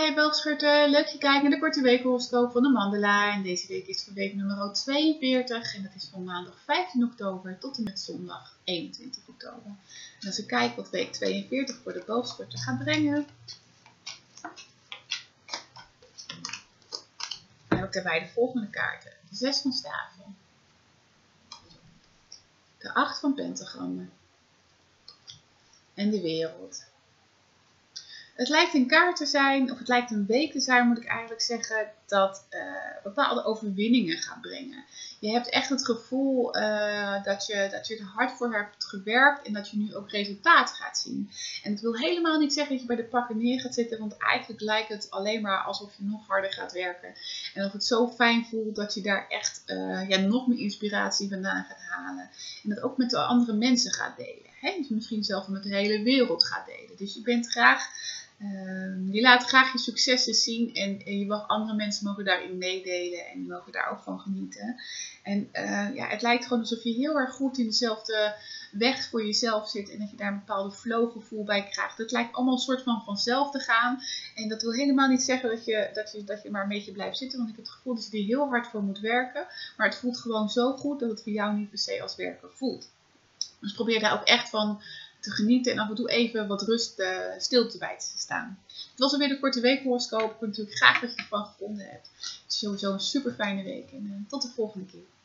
Hey boogschutter, leuk je kijkt naar de korte weekhoroscoop van de Mandala. En deze week is voor week nummer 42 en dat is van maandag 15 oktober tot en met zondag 21 oktober. En als ik kijk wat week 42 voor de boogschutter gaat brengen, dan heb ik daarbij de volgende kaarten. De 6 van staven, de 8 van pentagrammen en de wereld. Het lijkt een kaart te zijn, of het lijkt een week te zijn, moet ik eigenlijk zeggen, dat bepaalde overwinningen gaat brengen. Je hebt echt het gevoel dat je er hard voor hebt gewerkt en dat je nu ook resultaat gaat zien. En het wil helemaal niet zeggen dat je bij de pakken neer gaat zitten, want eigenlijk lijkt het alleen maar alsof je nog harder gaat werken. En of het zo fijn voelt dat je daar echt nog meer inspiratie vandaan gaat halen. En dat ook met de andere mensen gaat delen. Hè? Dus misschien zelfs met de hele wereld gaat delen. Dus je bent graag... je laat graag je successen zien en andere mensen mogen daarin meedelen en die mogen daar ook van genieten. En het lijkt gewoon alsof je heel erg goed in dezelfde weg voor jezelf zit en dat je daar een bepaalde flow gevoel bij krijgt. Het lijkt allemaal een soort van vanzelf te gaan en dat wil helemaal niet zeggen dat je maar een beetje blijft zitten, want ik heb het gevoel dat je er heel hard voor moet werken, maar het voelt gewoon zo goed dat het voor jou niet per se als werken voelt. Dus probeer daar ook echt van te genieten en af en toe even wat rust, stilte bij te staan. Het was alweer de korte weekhoroscoop. Ik hoop natuurlijk graag dat je ervan gevonden hebt. Het is sowieso een super fijne week en tot de volgende keer.